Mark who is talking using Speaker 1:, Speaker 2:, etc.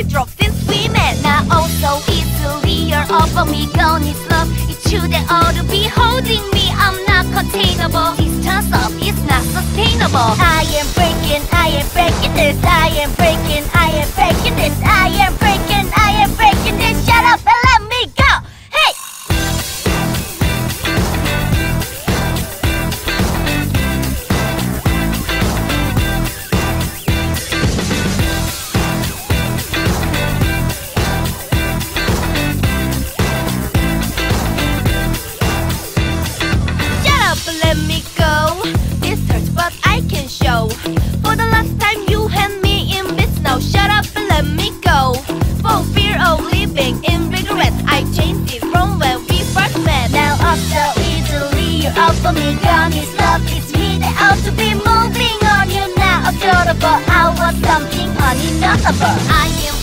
Speaker 1: dropped since we met. Now oh so easily you're over me, gone is love. It's true that all to be holding me, I'm not containable. Distance up is not sustainable. I am breaking this. I am breaking this. I am breaking this. Shut up and let me go. Hey! Let me go. This hurts but I can show. For the last time you hand me in bits. Now shut up and let me go. For fear of living in regret, I changed it from when we first met. Now up so easily you're out for me, gone is love. It's me that ought to be moving on. You're not adorable, I was something uninaudible. I am